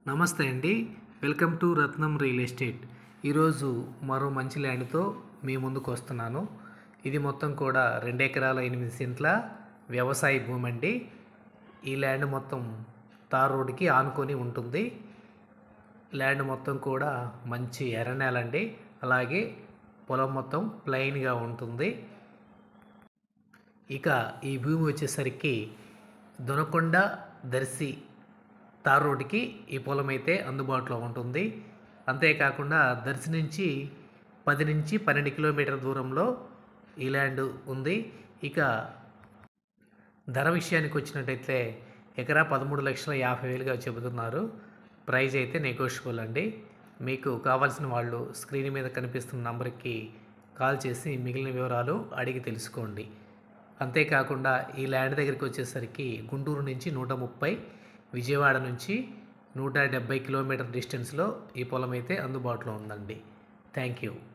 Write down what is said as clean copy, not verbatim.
నమస్తే అండి. Welcome to Ratnam real estate. ఈరోజు మరో మంచి ల్యాండ్తో మీ ముందుకు వస్తున్నాను. ఇది మొత్తం కూడా 2 ఎకరాల 8 సెంట్ల వ్యవసాయ భూమి అండి. ఈ ల్యాండ్ మొత్తం తార్ రోడ్డుకి ఆనుకొని ఉంటుంది. ల్యాండ్ మొత్తం కూడా మంచి ఎర్రనేల అండి. అలాగే పొలం మొత్తం ప్లెయిన్గా ఉంటుంది. ఇక ఈ భూమి వచ్చేసరికి దొనకొండ దర్శి తార్ రోడ్డుకి ఈ పొలం అయితే అందుబాటులో ఉంటుంది. అంతేకాకుండా దర్శి నుంచి 10 నుంచి 12 కిలోమీటర్ల దూరంలో ఈ ల్యాండ్ ఉంది. ఇక ధర విషయానికి వచ్చినట్టయితే ఎకరా 13,50,000గా చెబుతున్నారు. ప్రైస్ అయితే నెగోషియబుల్ అండి. మీకు కావాల్సిన వాళ్ళు స్క్రీన్ మీద కనిపిస్తున్న నంబర్కి కాల్ చేసి మిగిలిన వివరాలు అడిగి తెలుసుకోండి. అంతేకాకుండా ఈ ల్యాండ్ దగ్గరికి వచ్చేసరికి గుంటూరు నుంచి 130, విజయవాడ నుంచి 170 కిలోమీటర్ డిస్టెన్స్లో ఈ పొలం అయితే అందుబాటులో ఉందండి. Thank you.